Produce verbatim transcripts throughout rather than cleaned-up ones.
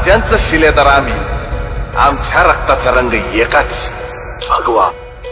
राजांचं शिलेदार आम्ही, आमच्या रक्ताचा रंग एकाच, भगवा.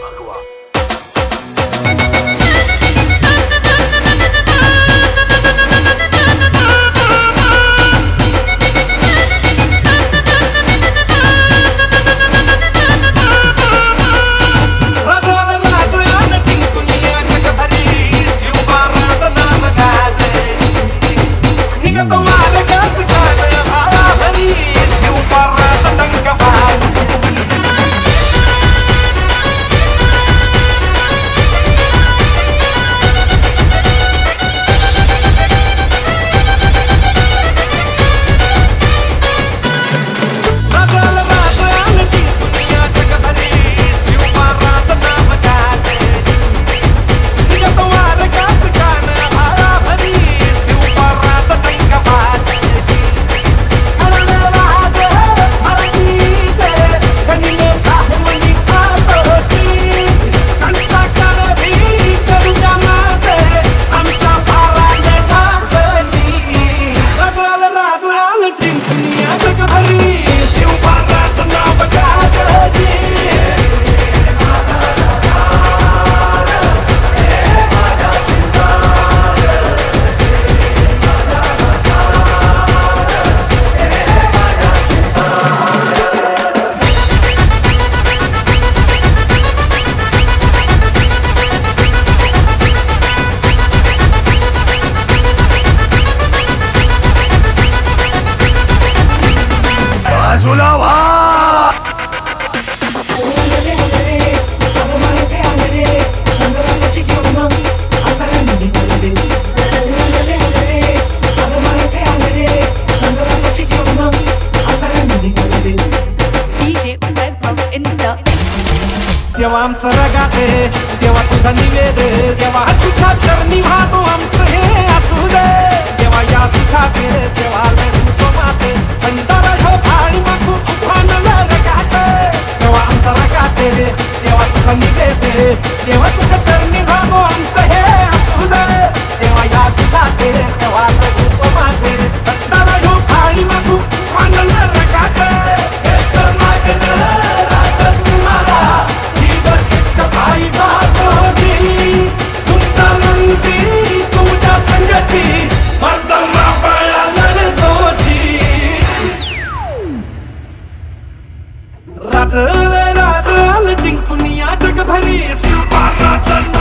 देवा आमचं रगाते, देवा तुझा निवेद, देवा तुझ्या चरणी वाहतो आमचं हे असू दे. देवा या तुझा दे, देवा तुझं माते, अंतर हो भाळी मागू तुफान रगाते. देवा आमचं रगाते, देवा तुझा निवेद, देवा तुझ्या चरणी वाहतो आमचं हे असू दे. देवा या तुझा दे, देवा तुझं माते, अंतर हो भाळी मागू तुफान रगाते. भाई बातोनी सुनता मंदी तुझ्या संगती मर्दमा पाया लढतोची. राजले राजल जिंकून या जगभरी शिवबाचा